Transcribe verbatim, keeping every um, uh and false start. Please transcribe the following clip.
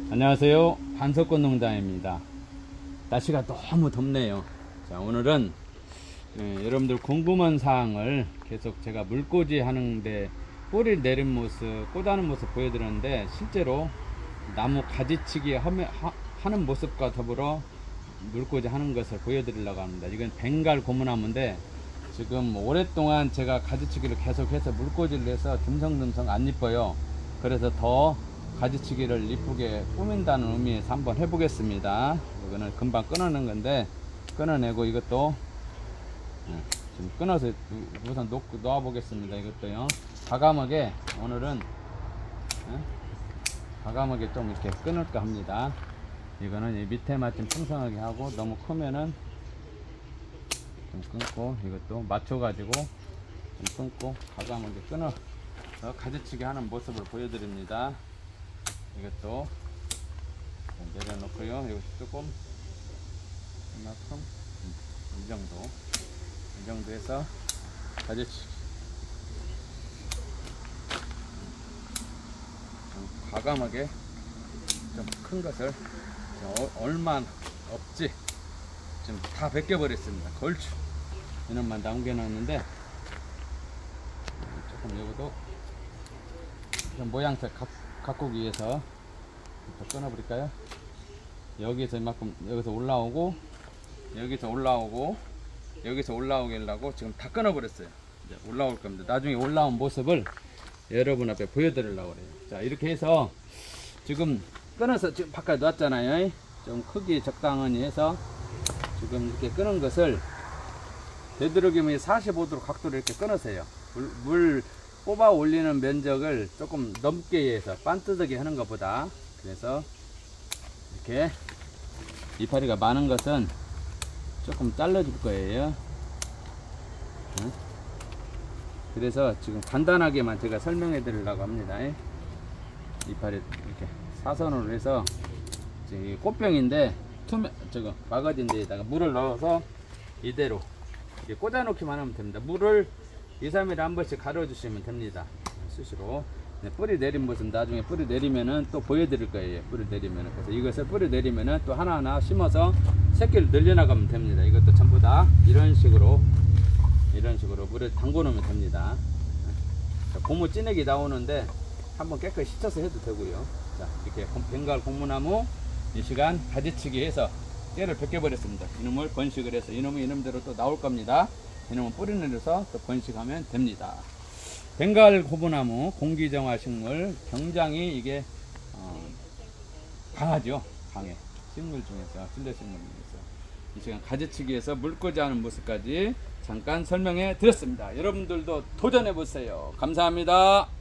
안녕하세요, 한석권 농장입니다. 날씨가 너무 덥네요. 자, 오늘은 예, 여러분들 궁금한 사항을 계속 제가 물꽂이 하는데 뿌리를 내린 모습, 꽂아는 모습 보여드렸는데, 실제로 나무 가지치기 하면, 하, 하는 모습과 더불어 물꽂이 하는 것을 보여드리려고 합니다. 이건 벵갈 고무나무인데, 지금 오랫동안 제가 가지치기를 계속해서 물꽂이를 해서 듬성듬성 안 이뻐요. 그래서 더 가지치기를 이쁘게 꾸민다는 의미에서 한번 해보겠습니다. 이거는 금방 끊어낸 건데, 끊어내고 이것도 지금 끊어서 우선 놓고 놓아 보겠습니다. 이것도요, 과감하게 오늘은 과감하게 좀 이렇게 끊을까 합니다. 이거는 이 밑에만 좀 풍성하게 하고, 너무 크면은 좀 끊고, 이것도 맞춰 가지고 좀 끊고 과감하게 끊어 가지치기 하는 모습을 보여드립니다. 이것도 내려놓고요. 이것도 조금 이만큼, 이 정도 이 정도 해서 가지치기 좀 과감하게 좀 큰 것을 어, 얼마 없지 지금 다 벗겨 버렸습니다. 걸추 이놈만 남겨놨는데, 조금 여기도 좀 모양새 각, 가꾸기 위해서 끊어버릴까요? 여기서 이만큼, 여기서 올라오고 여기서 올라오고 여기서 올라오려고 지금 다 끊어버렸어요. 이제 올라올 겁니다. 나중에 올라온 모습을 여러분 앞에 보여드리려고 그래요. 자, 이렇게 해서 지금 끊어서 지금 바깥에 놨잖아요. 좀 크기 적당히 해서 지금 이렇게 끊은 것을 되도록이면 사십오 도로 각도로 이렇게 끊으세요. 물, 물 뽑아 올리는 면적을 조금 넘게 해서 반뜨덕이 하는 것보다. 그래서 이렇게 이파리가 많은 것은 조금 잘라줄 거예요. 그래서 지금 간단하게만 제가 설명해 드리려고 합니다. 이파리 이렇게 사선으로 해서, 이 꽃병인데 투명 저거 마가진데에다가 물을 넣어서 이대로 이렇게 꽂아 놓기만 하면 됩니다. 물을 이, 삼 일에 한 번씩 갈아 주시면 됩니다. 수시로. 네, 뿌리 내린 모습 나중에 뿌리 내리면은 또 보여드릴 거예요. 뿌리 내리면은. 그래서 이것을 뿌리 내리면은 또 하나하나 심어서 새끼를 늘려나가면 됩니다. 이것도 전부 다 이런 식으로 이런 식으로 물에 담궈 놓으면 됩니다. 자, 고무 찌내기 나오는데 한번 깨끗이 씻어서 해도 되고요. 자, 이렇게 벵갈 고무나무 이 시간 가지치기 해서 깨를 벗겨 버렸습니다. 이놈을 번식을 해서 이놈은 이놈대로 또 나올 겁니다. 이놈은 뿌리 내려서 또 번식하면 됩니다. 벵갈 고무나무 공기정화 식물, 굉장히 이게 어, 강하죠. 강해. 식물 중에서, 실내 식물 중에서. 이 시간 가지치기에서 물꽂이 하는 모습까지 잠깐 설명해 드렸습니다. 여러분들도 도전해 보세요. 감사합니다.